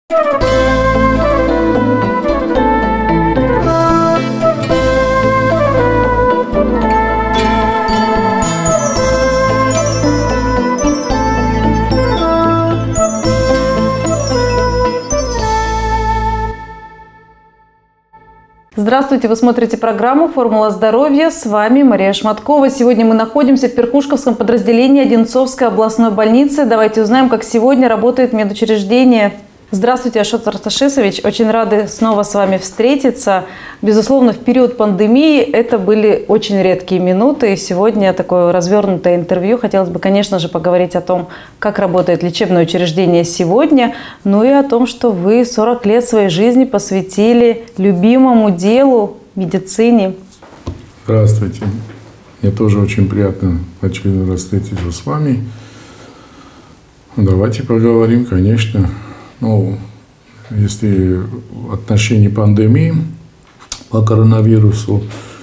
Здравствуйте! Вы смотрите программу «Формула здоровья». С вами Мария Шматкова. Сегодня мы находимся в Перхушковском подразделении Одинцовской областной больницы. Давайте узнаем, как сегодня работает медучреждение. Здравствуйте, Ашот Арташисович. Очень рады снова с вами встретиться. Безусловно, в период пандемии это были очень редкие минуты. И сегодня такое развернутое интервью. Хотелось бы, конечно же, поговорить о том, как работает лечебное учреждение сегодня, ну и о том, что вы 40 лет своей жизни посвятили любимому делу – медицине. Здравствуйте. Мне тоже очень приятно очередной раз встретиться с вами. Давайте поговорим, конечно. Если в отношении пандемии по коронавирусу,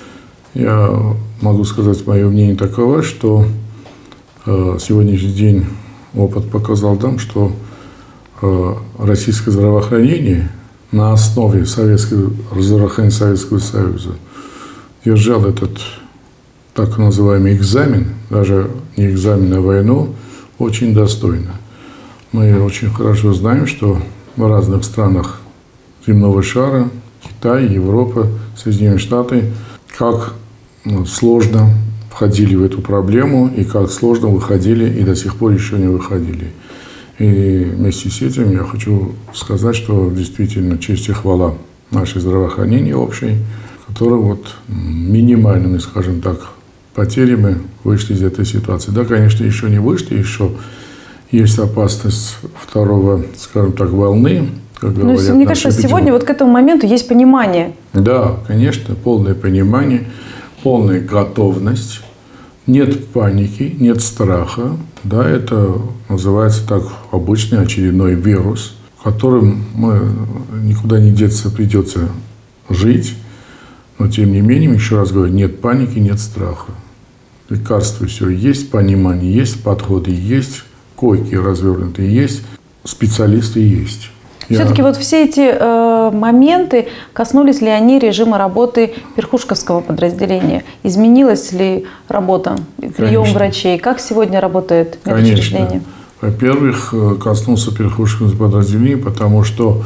я могу сказать, мое мнение таково, что сегодняшний день опыт показал нам, что российское здравоохранение на основе здравоохранения Советского Союза держал этот так называемый экзамен, даже не экзамен, а войну, очень достойно. Мы очень хорошо знаем, что в разных странах земного шара, Китай, Европа, Соединенные Штаты, как сложно входили в эту проблему и как сложно выходили и до сих пор еще не выходили. И вместе с этим я хочу сказать, что действительно честь и хвала нашей здравоохранению общей, которое минимальными, скажем так, потерями вышли из этой ситуации. Да, конечно, еще не вышли, еще есть опасность второго, скажем так, волны. Как говорят, мне кажется, сегодня к этому моменту есть понимание. Да, конечно, полное понимание, полная готовность. Нет паники, нет страха. Да, это называется так обычный очередной вирус, которым мы никуда не деться, придется жить. Но тем не менее, еще раз говорю, нет паники, нет страха. Лекарства все есть, понимание есть, подходы есть. Койки развернутые есть, специалисты есть. Все-таки все эти моменты, коснулись ли они режима работы Перхушковского подразделения? Изменилась ли работа, прием врачей? Как сегодня работает медучреждение? Во-первых, коснулся Перхушковского подразделения, потому что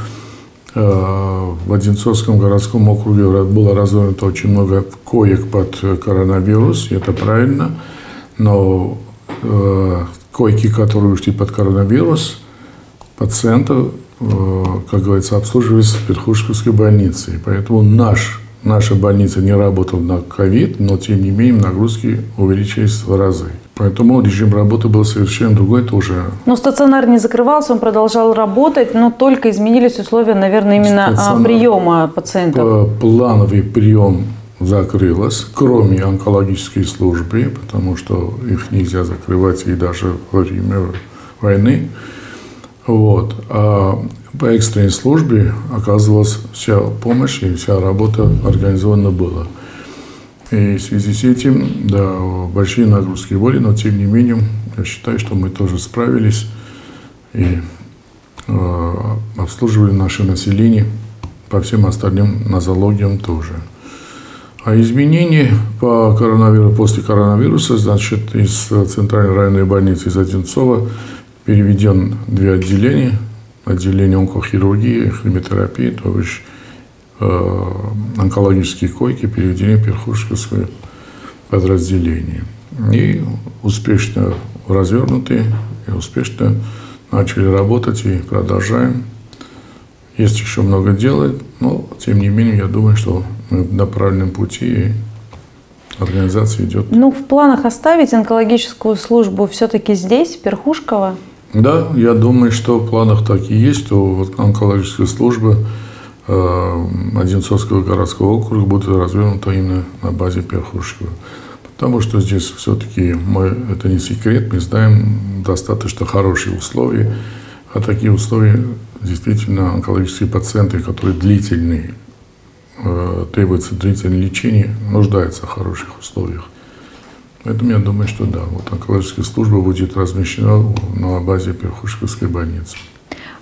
в Одинцовском городском округе было развернуто очень много коек под коронавирус, и это правильно, но койки, которые ушли под коронавирус, пациентов, как говорится, обслуживались в Перхушковской больнице. И поэтому наша больница не работала на ковид, но тем не менее нагрузки увеличились в разы. Поэтому режим работы был совершенно другой тоже. Но стационар не закрывался, он продолжал работать, но только изменились условия, наверное, именно приема пациентов. Плановый прием закрылась, кроме онкологической службы, потому что их нельзя закрывать и даже во время войны. А по экстренной службе оказывалась вся помощь и вся работа организована была. И в связи с этим, да, большие нагрузки были, но тем не менее, я считаю, что мы тоже справились и обслуживали наше население по всем остальным нозологиям тоже. А изменения по коронавирусу, после коронавируса, значит, из центральной районной больницы из Одинцова переведен 2 отделения. Отделение онкохирургии, химиотерапии, то есть онкологические койки переведены в Перхушковское подразделение. И успешно развернуты, и успешно начали работать и продолжаем. Есть еще много дела, но тем не менее, я думаю, что мы на правильном пути, и организация идет. В планах оставить онкологическую службу все-таки здесь, в Перхушково? Да, я думаю, что в планах так и есть, что онкологическая служба Одинцовского городского округа будет развернута именно на базе Перхушкова. Потому что здесь все-таки это не секрет, мы знаем достаточно хорошие условия, а такие условия действительно онкологические пациенты, которые длительные, требуется длительное лечение, нуждаются в хороших условиях. Поэтому я думаю, что да, онкологическая служба будет размещена на базе Перхушковской больницы.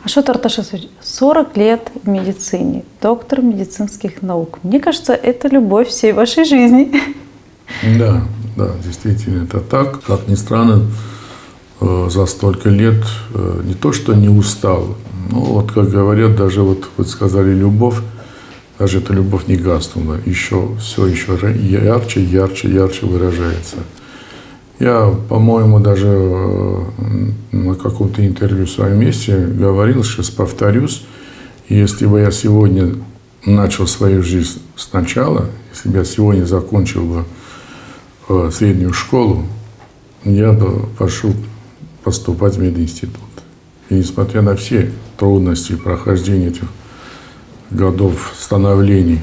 Ашот Арташевич, 40 лет в медицине, доктор медицинских наук. Мне кажется, это любовь всей вашей жизни. Да, действительно, это так. Как ни странно, за столько лет не то, что не устал, но вот, как говорят, даже вот вы сказали любовь, даже эта любовь не гаснула, все еще ярче выражается. Я, по-моему, даже на каком-то интервью в своем месте говорил, сейчас повторюсь, если бы я сегодня начал свою жизнь сначала, если бы я сегодня закончил бы среднюю школу, я бы пошел поступать в мединститут. И несмотря на все трудности прохождения этих годов становлений,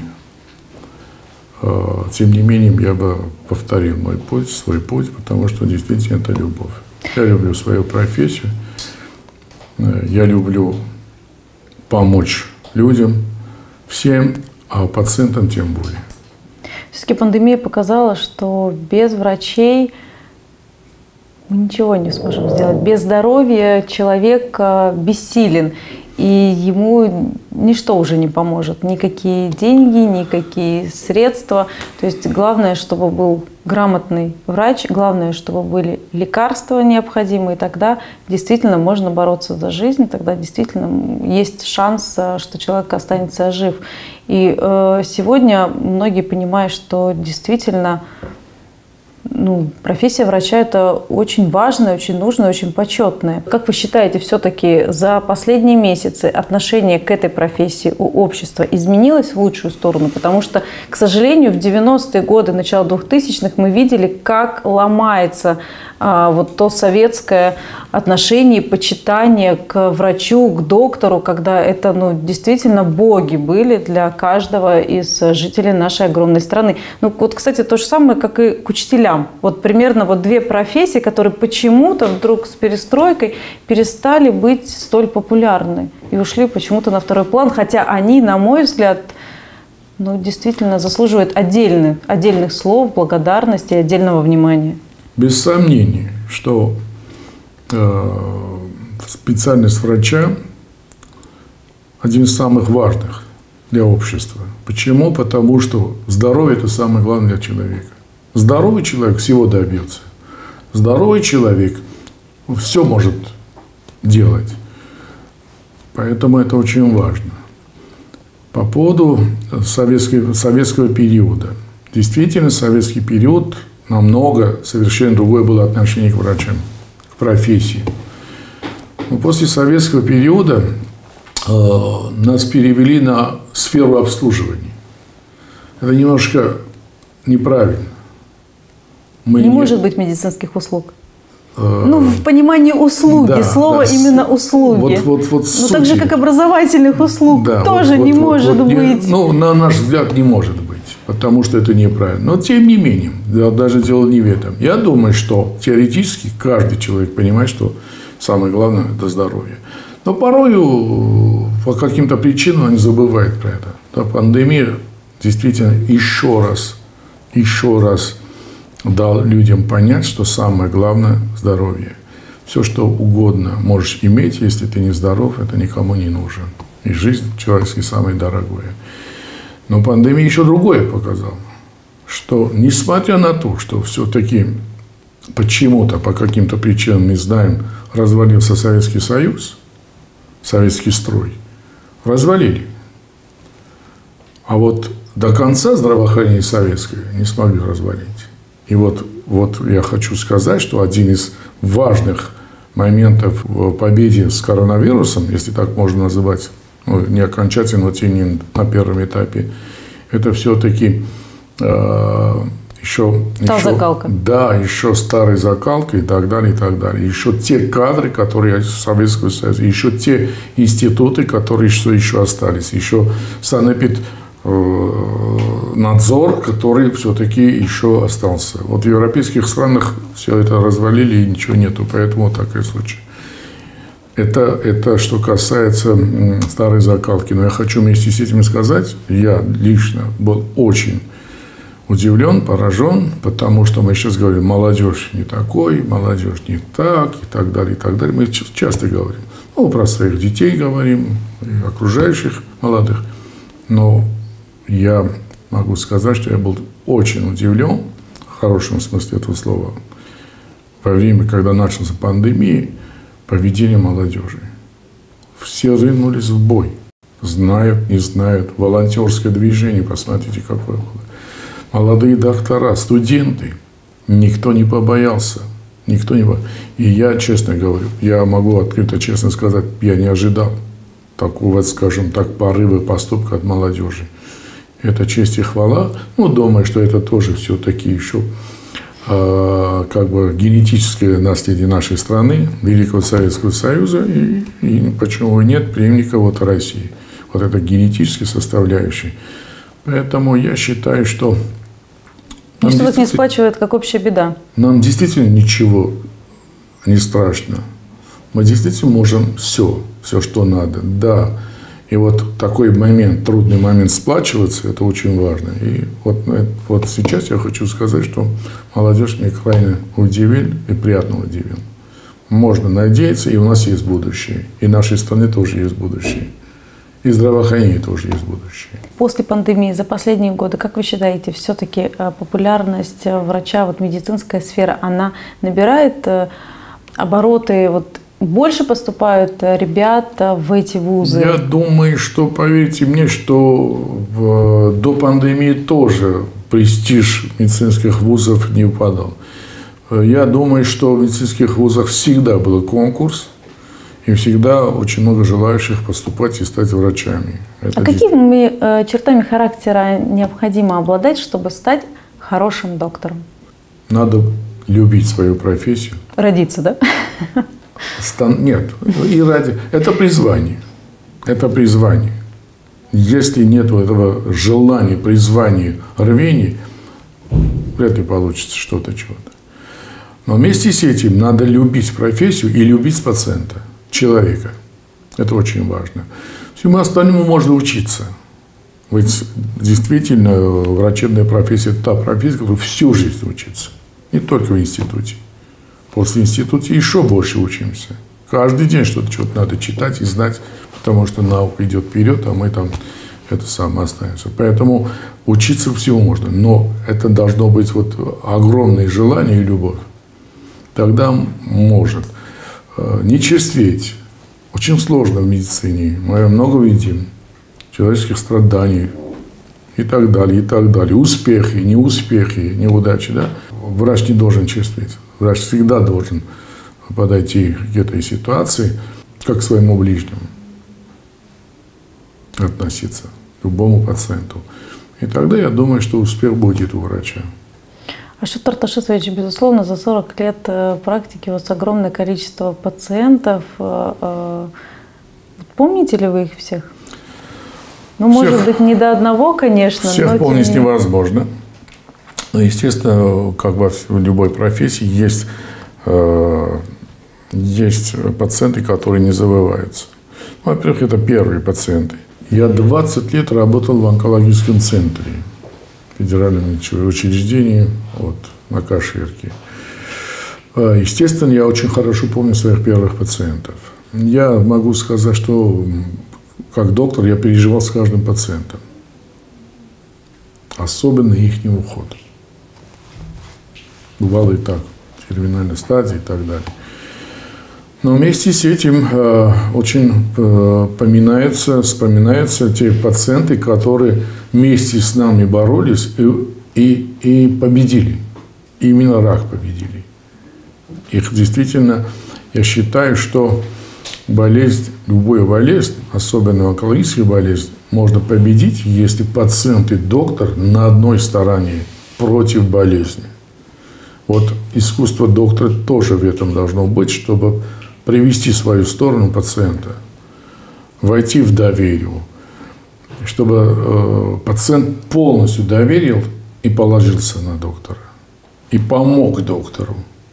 тем не менее, я бы повторил мой путь, свой путь, потому что действительно это любовь. Я люблю свою профессию, я люблю помочь людям, всем, а пациентам тем более. Все-таки пандемия показала, что без врачей мы ничего не сможем сделать. Без здоровья человек бессилен, и ему ничто уже не поможет. Никакие деньги, никакие средства. То есть главное, чтобы был грамотный врач, главное, чтобы были лекарства необходимые. Тогда действительно можно бороться за жизнь, тогда действительно есть шанс, что человек останется жив. И сегодня многие понимают, что действительно профессия врача – это очень важная, очень нужная, очень почетная. Как вы считаете, все-таки за последние месяцы отношение к этой профессии у общества изменилось в лучшую сторону? Потому что, к сожалению, в 90-е годы, начало 2000-х мы видели, как ломается вот то советское отношение, почитание к врачу, к доктору, когда это действительно боги были для каждого из жителей нашей огромной страны. Вот, кстати, то же самое, как и к учителям. Вот примерно две профессии, которые почему-то вдруг с перестройкой перестали быть столь популярны и ушли почему-то на второй план, хотя они, на мой взгляд, действительно заслуживают отдельных слов, благодарности и отдельного внимания. Без сомнения, что специальность врача один из самых важных для общества. Почему? Потому что здоровье – это самое главное для человека. Здоровый человек всего добьется. Здоровый человек все может делать. Поэтому это очень важно. По поводу советского периода. Действительно, советский период намного совершенно другое было отношение к врачам, к профессии. Но после советского периода нас перевели на сферу обслуживания. Это немножко неправильно. Не может быть медицинских услуг. В понимании услуги, слово именно услуги. Так же, как образовательных услуг, тоже не может быть. На наш взгляд, не может быть, потому что это неправильно. Но тем не менее, даже дело не в этом. Я думаю, что теоретически каждый человек понимает, что самое главное – это здоровье. Но порою по каким-то причинам они забывают про это. Пандемия действительно еще раз дал людям понять, что самое главное – здоровье. Все, что угодно можешь иметь, если ты не здоров, это никому не нужен. И жизнь человеческая самое дорогое. Но пандемия еще другое показала, что несмотря на то, что все-таки почему-то, по каким-то причинам, не знаем, развалился Советский Союз, советский строй, развалили. А вот до конца здравоохранения советское не смогли развалить. И вот я хочу сказать, что один из важных моментов в победе с коронавирусом, если так можно называть, не окончательно, но тем не менее на первом этапе, это все-таки еще старая закалка и так далее, и так далее. Еще те кадры, которые из Советского Союза, еще те институты, которые еще остались, еще надзор, который все-таки еще остался. В европейских странах все это развалили и ничего нету, поэтому такой случай. Это что касается старой закалки. Но я хочу вместе с этим сказать, я лично был очень удивлен, поражен, потому что мы сейчас говорим, молодежь не такой, молодежь не так, и так далее, и так далее. Мы часто говорим. Ну, про своих детей говорим, и окружающих молодых. Но я могу сказать, что я был очень удивлен, в хорошем смысле этого слова, во время, когда начался пандемия, поведение молодежи. Все рынулись в бой. Знают, не знают. Волонтерское движение, посмотрите, какое было. Молодые доктора, студенты. Никто не побоялся. Никто не побоялся. И я, честно говорю, я могу открыто, честно сказать, я не ожидал такого, скажем так, порыва поступка от молодежи. Это честь и хвала. Ну, думаю, что это тоже все-таки еще как бы генетическое наследие нашей страны, Великого Советского Союза, и почему нет, преемника вот России. Вот это генетическая составляющая. Поэтому я считаю, что... Что вас не сплачивает, как общая беда? Нам действительно ничего не страшно. Мы действительно можем все, что надо. Да. И вот такой момент, трудный момент сплачиваться, это очень важно. И вот сейчас я хочу сказать, что молодежь меня крайне удивил и приятно удивил. Можно надеяться, и у нас есть будущее. И нашей страны тоже есть будущее. И здравоохранение тоже есть будущее. После пандемии, за последние годы, как вы считаете, все-таки популярность врача, вот медицинская сфера, она набирает обороты, вот больше поступают ребят в эти вузы? Я думаю, что, поверьте мне, что до пандемии тоже престиж медицинских вузов не упадал. Я думаю, что в медицинских вузах всегда был конкурс, и всегда очень много желающих поступать и стать врачами. Это какими чертами характера необходимо обладать, чтобы стать хорошим доктором? Надо любить свою профессию. Родиться, да? Нет, это призвание. Это призвание. Если нет этого желания, призвания, рвения, вряд ли получится что-то, чего-то. Но вместе с этим надо любить профессию и любить пациента, человека. Это очень важно. Всему остальному можно учиться. Ведь действительно врачебная профессия – это та профессия, которая всю жизнь учится. Не только в институте. После института еще больше учимся. Каждый день что-то надо читать и знать, потому что наука идет вперед, а мы там это самое остаемся. Поэтому учиться всего можно. Но это должно быть вот огромное желание и любовь. Тогда может. Не черстветь. Очень сложно в медицине. Мы много видим человеческих страданий и так далее, и так далее. Успехи, неудачи. Да? Врач не должен черстветь. Врач всегда должен подойти к этой ситуации, как к своему ближнему. Относиться к любому пациенту. И тогда я думаю, что успех будет у врача. Ашот Арташесович, безусловно, за 40 лет практики у вас огромное количество пациентов. Помните ли вы их всех? Ну, всех, может быть, не до одного, конечно. Всех помнить невозможно. Но, естественно, как во любой профессии, есть пациенты, которые не забываются. Ну, во-первых, это первые пациенты. Я 20 лет работал в онкологическом центре, федеральном учреждении на Каширке. Естественно, я очень хорошо помню своих первых пациентов. Я могу сказать, что как доктор я переживал с каждым пациентом. Особенно их уход. Бывало и так, в терминальной стадии и так далее. Но вместе с этим очень вспоминаются те пациенты, которые вместе с нами боролись и победили. Именно рак победили. Их действительно, я считаю, что любую болезнь, особенно онкологическую болезнь, можно победить, если пациент и доктор на одной стороне против болезни. Вот искусство доктора тоже в этом должно быть, чтобы привести свою сторону пациента, войти в доверие, чтобы пациент полностью доверил и положился на доктора, и помог доктору.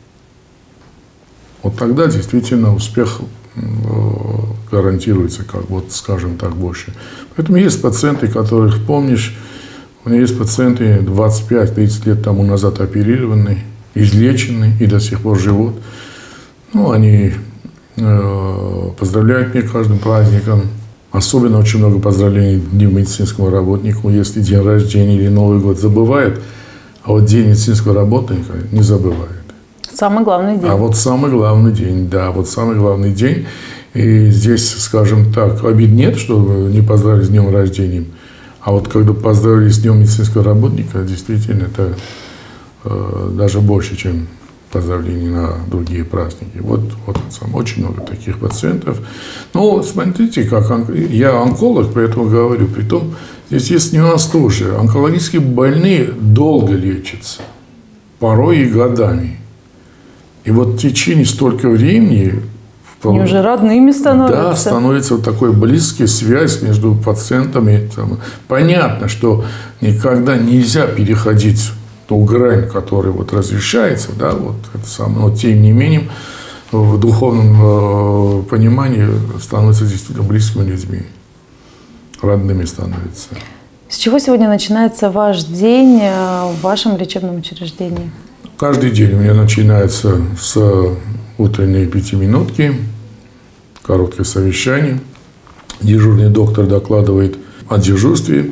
Вот тогда действительно успех гарантируется, скажем так, больше. Поэтому есть пациенты, которых помнишь. У меня есть пациенты 25-30 лет тому назад оперированные, излечены и до сих пор живут. Ну, они поздравляют меня каждым праздником. Особенно очень много поздравлений Дню медицинскому работнику. Если день рождения или Новый год забывают, а вот День медицинского работника не забывают. Самый главный день. А вот самый главный день, да, вот самый главный день. И здесь, скажем так, обид нет, что не поздравили с днем рождения. А вот когда поздравили с Днем медицинского работника, действительно, это даже больше, чем поздравления на другие праздники. Вот очень много таких пациентов. Но смотрите, как я онколог, поэтому говорю. Притом здесь есть нюанс тоже. Онкологические больные долго лечатся, порой и годами. И вот в течение столько времени... Они уже родными становятся. Да, становится вот такой близкая связь между пациентами. Понятно, что никогда нельзя переходить ту грань, которая вот разрешается, да, вот это самое, но тем не менее в духовном понимании становятся действительно близкими людьми, родными становятся. С чего сегодня начинается ваш день в вашем лечебном учреждении? Каждый день у меня начинается с утренней 5-минутки, короткое совещание. Дежурный доктор докладывает о дежурстве,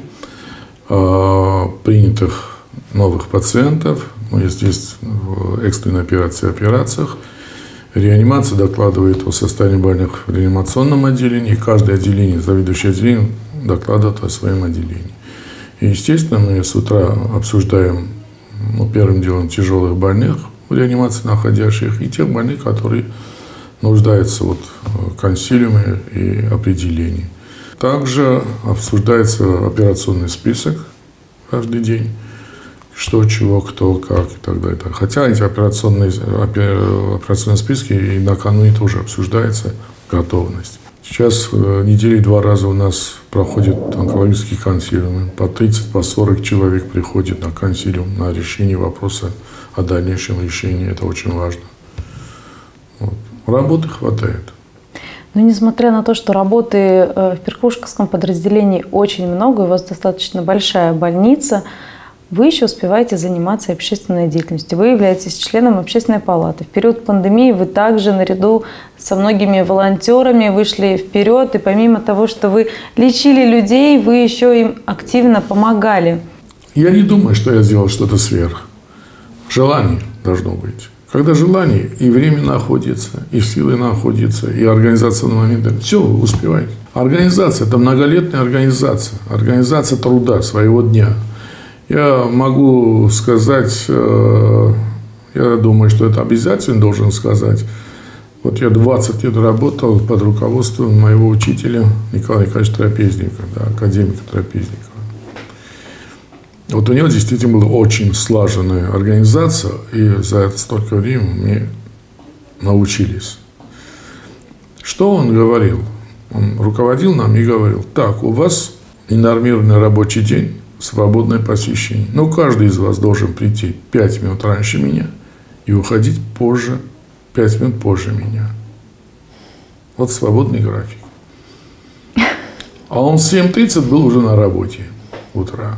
принятых новых пациентов. Здесь экстренная операция в операциях. Реанимация докладывает о состоянии больных в реанимационном отделении. Каждое отделение, заведующее отделением, докладывает о своем отделении. И, естественно, мы с утра обсуждаем первым делом тяжелых больных в реанимации находящих и тех больных, которые нуждаются в консилиуме и определении. Также обсуждается операционный список каждый день. Что, чего, кто, как и так далее. Хотя эти операционные списки и накануне тоже обсуждается готовность. Сейчас в неделю 2 раза у нас проходят онкологические консилиумы. По 30-40 человек приходит на консилиум на решение вопроса о дальнейшем лечении. Это очень важно. Работы хватает. Но несмотря на то, что работы в Перхушковском подразделении очень много, у вас достаточно большая больница, вы еще успеваете заниматься общественной деятельностью. Вы являетесь членом общественной палаты. В период пандемии вы также наряду со многими волонтерами вышли вперед. И помимо того, что вы лечили людей, вы еще им активно помогали. Я не думаю, что я сделал что-то сверх. Желание должно быть. Когда желание, и время находится, и силы находятся, и организация на момент, все, успеваете. Организация – это многолетняя организация. Организация труда своего дня. Я могу сказать, я думаю, что это обязательно должен сказать. Вот я 20 лет работал под руководством моего учителя Николая Николаевича Трапезникова, да, академика Трапезникова. Вот у него действительно была очень слаженная организация, и за это столько времени мы научились. Что он говорил? Он руководил нам и говорил: так, у вас ненормированный рабочий день, свободное посещение. Но каждый из вас должен прийти 5 минут раньше меня и уходить позже, 5 минут позже меня. Вот свободный график. А он в 7:30 был уже на работе утра.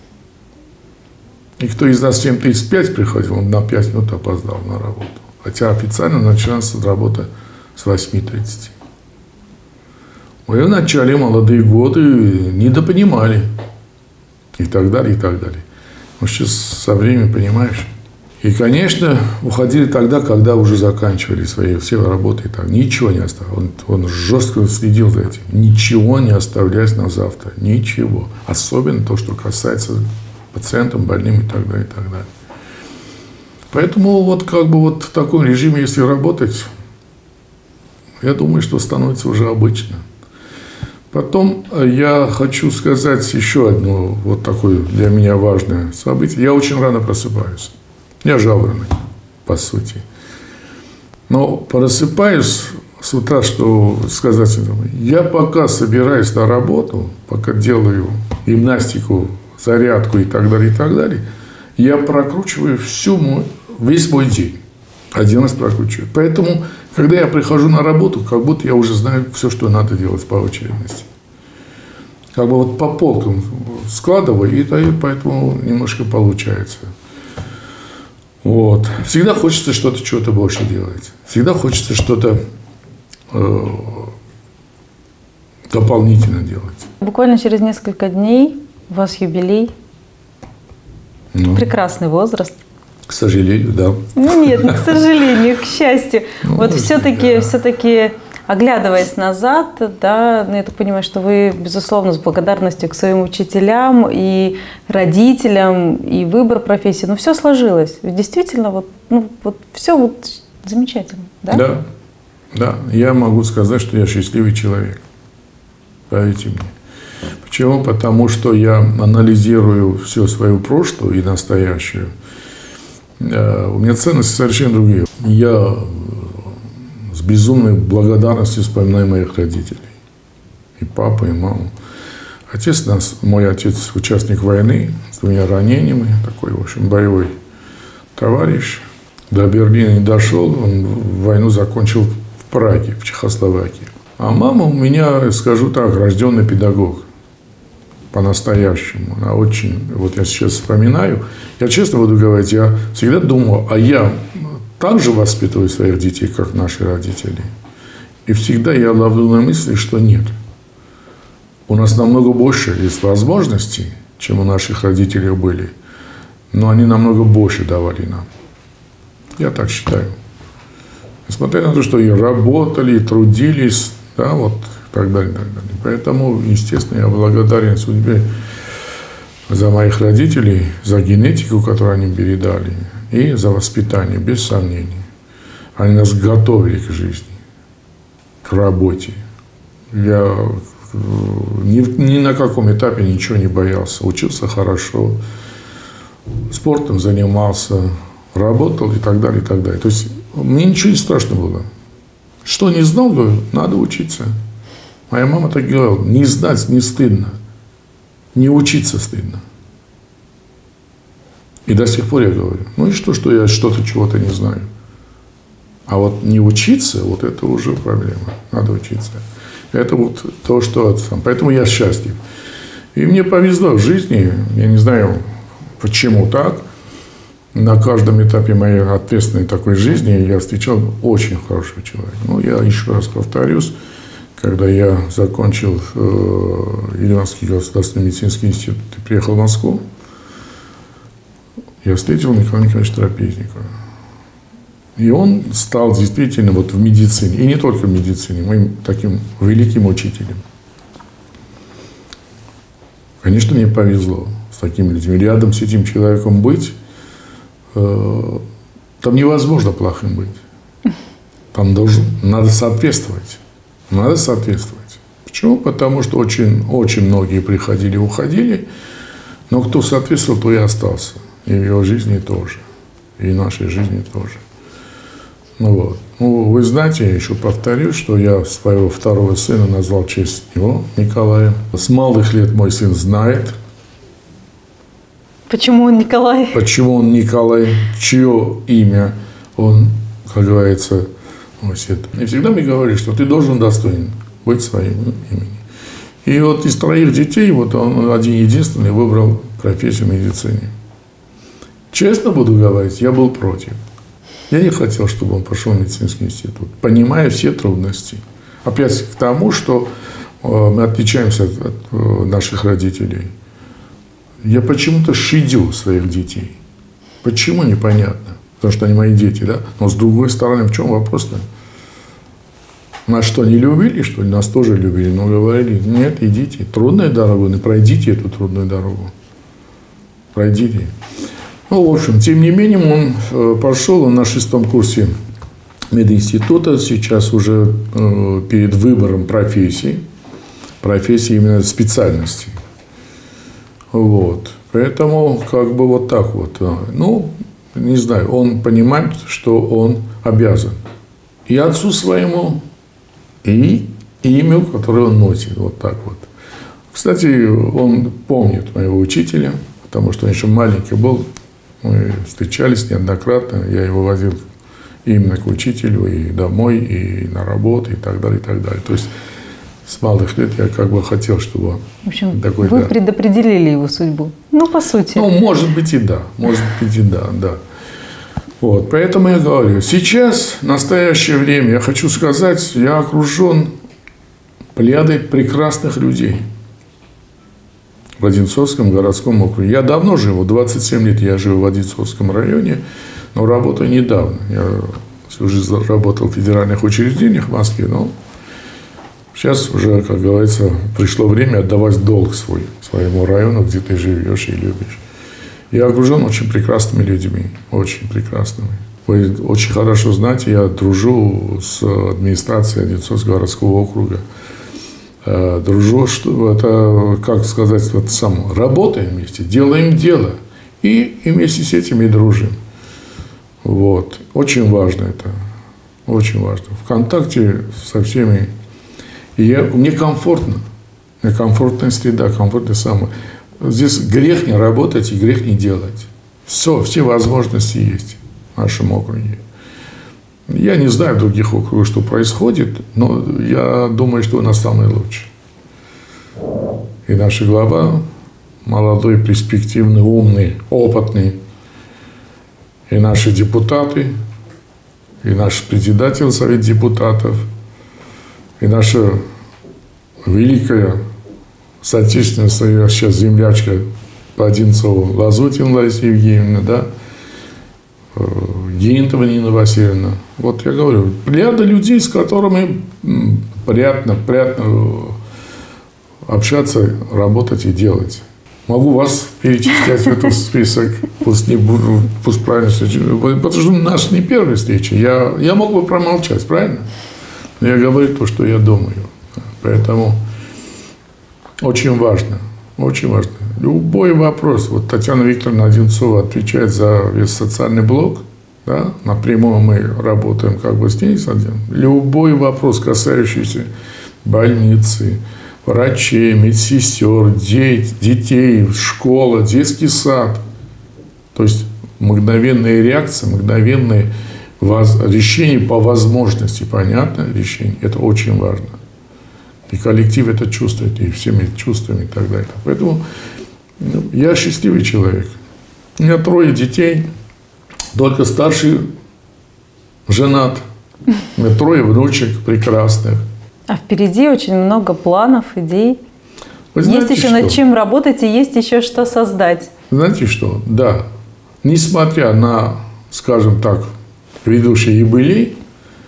И кто из нас в 7:35 приходил, он на 5 минут опоздал на работу. Хотя официально началась работа с 8:30. Мы в начале молодые годы недопонимали. И так далее, и так далее. Но сейчас со временем понимаешь. И, конечно, уходили тогда, когда уже заканчивали свои все работы. И так. Ничего не оставалось. Он жестко следил за этим. Ничего не оставлять на завтра. Ничего. Особенно то, что касается пациентов, больным и так далее, и так далее. Поэтому в таком режиме, если работать, я думаю, что становится уже обычно. Потом я хочу сказать еще одно такое для меня важное событие. Я очень рано просыпаюсь. Я жаворонок, по сути. Но просыпаюсь с утра, что сказать, я пока собираюсь на работу, пока делаю гимнастику, зарядку и так далее, я прокручиваю весь мой день. Один раз прокручиваю. Поэтому, когда я прихожу на работу, как будто я уже знаю все, что надо делать по очередности. По полкам складываю, и поэтому немножко получается. Всегда хочется чего-то больше делать. Всегда хочется что-то дополнительно делать. Буквально через несколько дней у вас юбилей. Прекрасный возраст. К сожалению, да. Нет, не к сожалению, к счастью. Вот все-таки, оглядываясь назад, да, я так понимаю, что вы, безусловно, с благодарностью к своим учителям и родителям, и выбор профессии, все сложилось. Действительно, все замечательно, да? Да. Я могу сказать, что я счастливый человек. Поверьте мне. Почему? Потому что я анализирую все свое прошлое и настоящее. У меня ценности совершенно другие. Я с безумной благодарностью вспоминаю моих родителей. И папу, и маму. Отец мой отец участник войны с 2 ранениями, такой, в общем, боевой товарищ. До Берлина не дошел, он войну закончил в Праге, в Чехословакии. А мама у меня, скажу так, рожденный педагог. По-настоящему. Она очень, вот я сейчас вспоминаю, я честно буду говорить, я всегда думал, а я так же воспитываю своих детей, как наши родители. И всегда я ловлю на мысли, что нет. У нас намного больше есть возможностей, чем у наших родителей были, но они намного больше давали нам. Я так считаю. Несмотря на то, что и работали, и трудились, да, вот, и так далее, и так далее. Поэтому, естественно, я благодарен судьбе за моих родителей, за генетику, которую они передали, и за воспитание, без сомнений. Они нас готовили к жизни, к работе. Я ни на каком этапе ничего не боялся. Учился хорошо, спортом занимался, работал и так далее, и так далее. То есть мне ничего не страшно было. Что не знал, говорю, надо учиться. Моя мама так говорила, не знать не стыдно, не учиться стыдно. И до сих пор я говорю, и что я что-то, чего-то не знаю. А вот не учиться, вот это уже проблема. Надо учиться. Это вот то, что... Поэтому я счастлив. И мне повезло в жизни, я не знаю, почему так. На каждом этапе моей ответственной такой жизни я встречал очень хорошего человека. Я еще раз повторюсь, когда я закончил Ильинский государственный медицинский институт и приехал в Москву, я встретил Николая Николаевича Трапезникова. И он стал действительно вот в медицине, и не только в медицине, моим таким великим учителем. Конечно, мне повезло с такими людьми. Рядом с этим человеком быть, там невозможно плохим быть. Там надо соответствовать. Надо соответствовать. Почему? Потому что очень многие приходили и уходили, но кто соответствовал, то и остался. И в его жизни тоже. И в нашей жизни тоже. Вы знаете, я еще повторюсь, что я своего второго сына назвал в честь него, Николая. С малых лет мой сын знает. Почему он Николай? Почему он Николай, чье имя он, как говорится, носит. И всегда мне говорили, что ты должен достоин быть своим именем. И вот из 3 детей, вот он один-единственный выбрал профессию в медицине. Честно буду говорить, я был против. Я не хотел, чтобы он пошел в медицинский институт, понимая все трудности. Опять к тому, что мы отличаемся от наших родителей. Я почему-то щадю своих детей. Почему, непонятно. Потому что они мои дети, да? Но с другой стороны, в чем вопрос-то? Нас что, не любили, что ли? Нас тоже любили, но говорили, нет, идите. Трудная дорога, но пройдите эту трудную дорогу. Пройдите. В общем, тем не менее, он пошел, он на 6-м курсе мединститута, сейчас уже перед выбором профессии именно специальности. Вот. Поэтому, как бы вот так вот. Не знаю, он понимает, что он обязан и отцу своему, и имя, которое он носит. Вот так вот. Кстати, он помнит моего учителя, потому что он еще маленький был. Мы встречались неоднократно. Я его возил именно к учителю и домой, и на работу, и так далее, и так далее. То есть с малых лет я как бы хотел, чтобы... В общем, такой, вы предопределили его судьбу. По сути. Может быть и да. Может быть и да. Вот, поэтому я говорю, сейчас, в настоящее время, я хочу сказать, я окружен плеядой прекрасных людей в Одинцовском городском округе. Я давно живу, 27 лет я живу в Одинцовском районе, но работаю недавно. Я всю жизнь работал в федеральных учреждениях в Москве, но сейчас уже, как говорится, пришло время отдавать долг своему району, где ты живешь и любишь. Я окружен очень прекрасными людьми, очень прекрасными. Вы очень хорошо знаете, я дружу с администрацией Одинцовского городского округа. Дружу, что это, как сказать, вот сам, работаем вместе, делаем дело. И вместе с этим и дружим. Вот. Очень важно это. Очень важно. В контакте со всеми. И мне комфортно. Мне комфортная среда, комфортная самая. Здесь грех не работать и грех не делать. Все возможности есть в нашем округе. Я не знаю в других округах, что происходит, но я думаю, что у нас самый лучший. И наш глава молодой, перспективный, умный, опытный. И наши депутаты, и наш председатель Совета депутатов, и наша великая соотечественница, сейчас землячка по Одинцову, Лазутина Лариса Евгеньевна, да, Гинтова Нина Васильевна. Вот я говорю, плеяда людей, с которыми приятно общаться, работать и делать. Могу вас перечислять в этот список, пусть правильно, потому что наша не первая встреча. Я мог бы промолчать, правильно? Но я говорю то, что я думаю. Поэтому очень важно, очень важно. Любой вопрос, вот Татьяна Викторовна Одинцова отвечает за весь социальный блок, да, напрямую мы работаем как бы с ней. Любой вопрос, касающийся больницы, врачей, медсестер, детей, школа, детский сад. То есть мгновенная реакция, мгновенное решение по возможности, понятно, решение. Это очень важно. И коллектив это чувствует, и всеми чувствами и так далее. Поэтому я счастливый человек. У меня 3 детей, только старший женат. У меня 3 внучек прекрасных. А впереди очень много планов, идей. Вы знаете, есть еще над чем работать и есть еще что создать. Знаете что? Да. Несмотря на, скажем так, ведущий юбилей,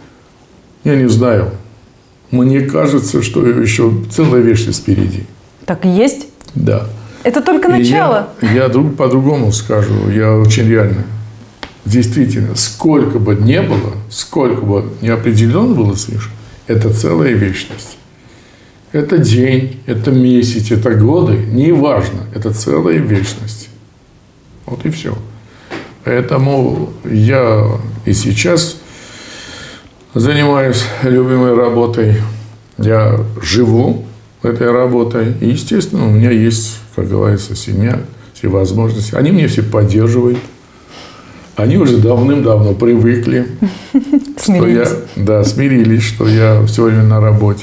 я не знаю, мне кажется, что еще целая вечность впереди. Так и есть? Да. Это только начало. Я по-другому скажу. Я очень реально. Действительно, сколько бы ни было, сколько бы неопределенно было свыше, это целая вечность. Это день, это месяц, это годы, неважно. Это целая вечность. Вот и все. Поэтому я и сейчас занимаюсь любимой работой. Я живу этой работой. И, естественно, у меня есть, как говорится, семья, все возможности. Они меня все поддерживают. Они уже давным-давно привыкли. Смирились. Смирились, что я все время на работе.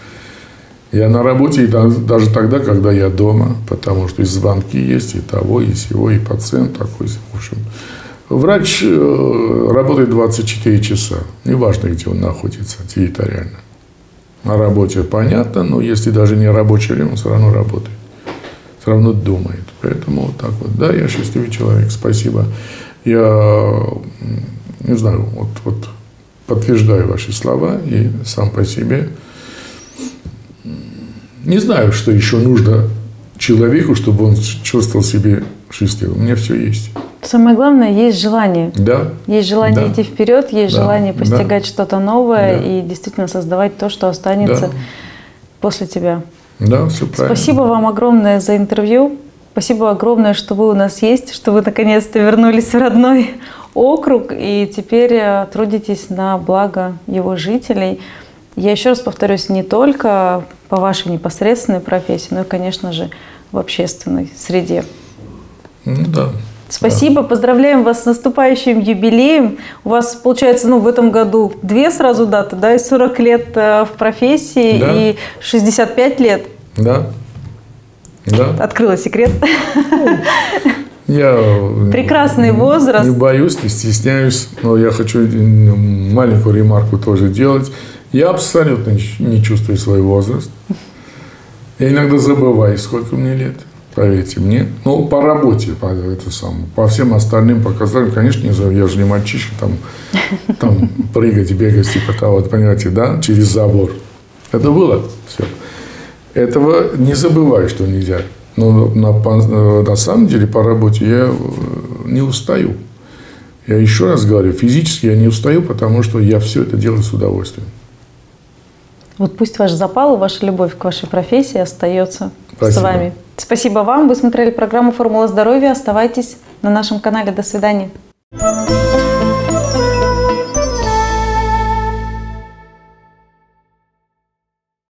Я на работе и даже тогда, когда я дома, потому что и звонки есть, и того, и сего, и пациент такой. В общем, врач работает 24 часа. Неважно, где он находится территориально. На работе понятно, но если даже не рабочее время, он все равно работает. Все равно думает. Поэтому вот так вот. Да, я счастливый человек. Спасибо. Я не знаю, вот подтверждаю ваши слова и сам по себе. Не знаю, что еще нужно человеку, чтобы он чувствовал себя счастливым. У меня все есть. Самое главное, есть желание. Да. Есть желание идти вперед, есть желание постигать да. что-то новое и действительно создавать то, что останется после тебя. Да, все правильно. Спасибо вам огромное за интервью. Спасибо огромное, что вы у нас есть, что вы наконец-то вернулись в родной округ и теперь трудитесь на благо его жителей. Я еще раз повторюсь, не только по вашей непосредственной профессии, но и, конечно же, в общественной среде. Да. Спасибо, поздравляем вас с наступающим юбилеем. У вас, получается, в этом году 2 сразу даты, да, и 40 лет в профессии, и 65 лет. Да. Да. Открыла секрет. Прекрасный возраст. Не боюсь, не стесняюсь, но я хочу маленькую ремарку тоже делать. Я абсолютно не чувствую свой возраст. Я иногда забываю, сколько мне лет, поверьте мне. Но по работе, по всем остальным показателям, конечно, я же не мальчишка, там прыгать, бегать, типа того, понимаете, да, через забор. Это было все. Этого не забываю, что нельзя. Но на самом деле по работе я не устаю. Я еще раз говорю, физически я не устаю, потому что я все это делаю с удовольствием. Вот пусть ваш запал и ваша любовь к вашей профессии остается Спасибо. с вами. Спасибо вам. Вы смотрели программу «Формула здоровья». Оставайтесь на нашем канале. До свидания.